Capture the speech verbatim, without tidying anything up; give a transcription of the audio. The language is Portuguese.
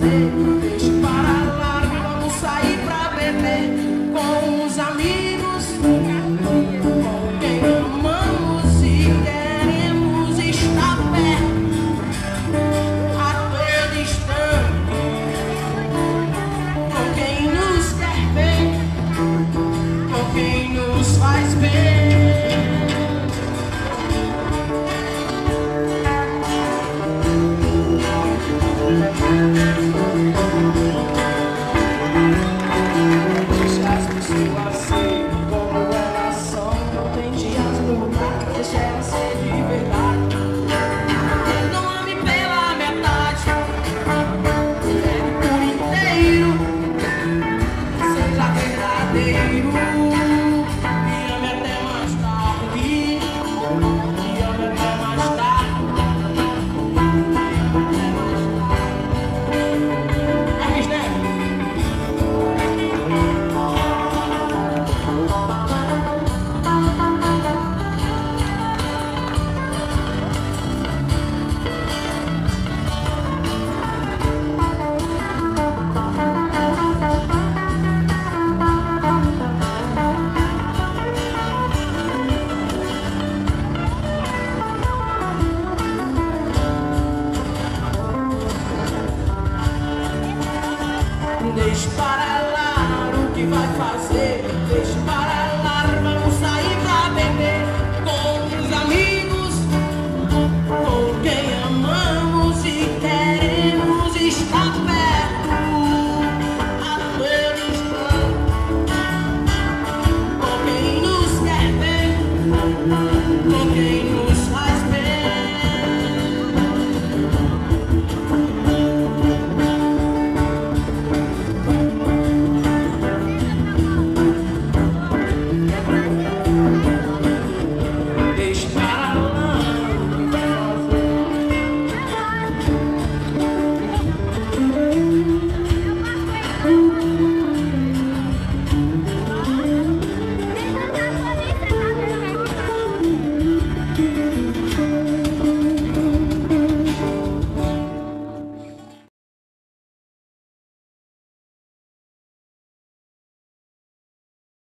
fazer. Deixe para lá, vamos sair pra beber com os amigos, com quem amamos e queremos estar perto a todo instante, com quem nos quer bem, com quem nos faz bem. Deixe para lá o que vai fazer, deixe para lá.